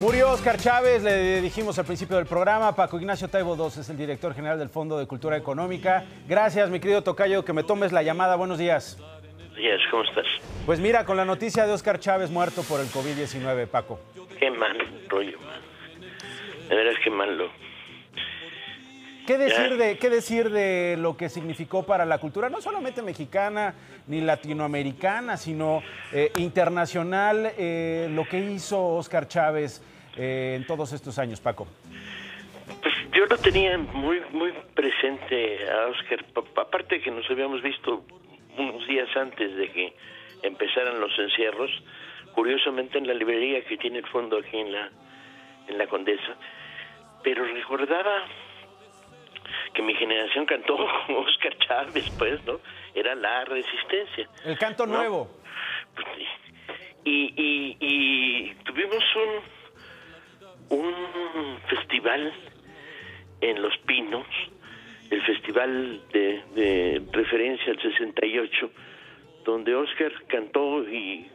Murió Óscar Chávez, le dijimos al principio del programa. Paco Ignacio Taibo II es el director general del Fondo de Cultura Económica. Gracias, mi querido tocayo, que me tomes la llamada. Buenos días. Buenos días, ¿cómo estás? Pues mira, con la noticia de Óscar Chávez muerto por el COVID-19, Paco. Qué mal rollo, man. De veras, qué malo. ¿Qué decir de lo que significó para la cultura, no solamente mexicana ni latinoamericana, sino internacional, lo que hizo Óscar Chávez en todos estos años, Paco? Pues yo lo tenía muy presente a Óscar, aparte de que nos habíamos visto unos días antes de que empezaran los encierros, curiosamente en la librería que tiene el fondo aquí en la Condesa, pero recordaba que mi generación cantó Óscar Chávez, pues, ¿no? Era la resistencia. El canto nuevo. Pues, y tuvimos un festival en Los Pinos, el festival de referencia al 68, donde Óscar cantó y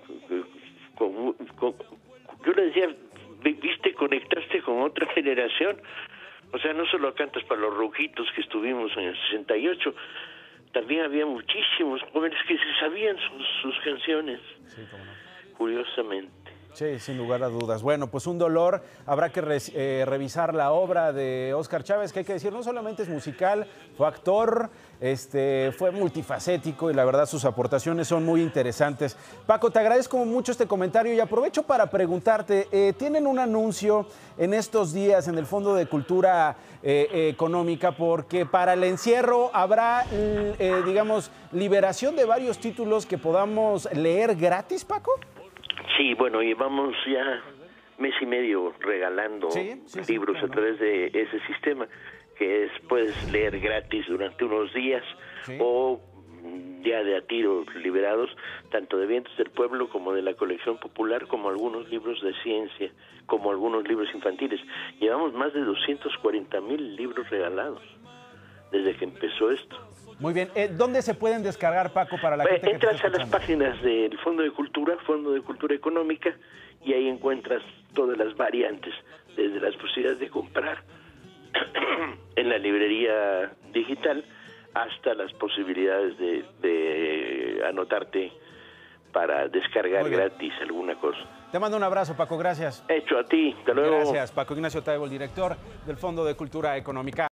yo le decía, viste, conectaste con otra generación. O sea, no solo cantas para los rujitos que estuvimos en el 68, también había muchísimos jóvenes que se sabían sus canciones, sí, cómo no. Curiosamente. Sí, sin lugar a dudas. Bueno, pues un dolor. Habrá que revisar la obra de Óscar Chávez, que hay que decir, no solamente es musical, fue actor, fue multifacético y la verdad sus aportaciones son muy interesantes. Paco, te agradezco mucho este comentario y aprovecho para preguntarte, ¿tienen un anuncio en estos días en el Fondo de Cultura Económica? Porque para el encierro habrá, digamos, liberación de varios títulos que podamos leer gratis, Paco. Sí, bueno, llevamos ya mes y medio regalando libros a través de ese sistema, que puedes leer gratis durante unos días o ya de a tiro liberados, tanto de Vientos del Pueblo como de la colección popular, como algunos libros de ciencia, como algunos libros infantiles. Llevamos más de 240,000 libros regalados desde que empezó esto. Muy bien. ¿Dónde se pueden descargar, Paco, para la gente que entras a las páginas del Fondo de Cultura Económica, y ahí encuentras todas las variantes, desde las posibilidades de comprar en la librería digital hasta las posibilidades de anotarte para descargar gratis alguna cosa. Te mando un abrazo, Paco. Gracias. Hecho a ti. Hasta luego. Gracias, Paco Ignacio Taibo, el director del Fondo de Cultura Económica.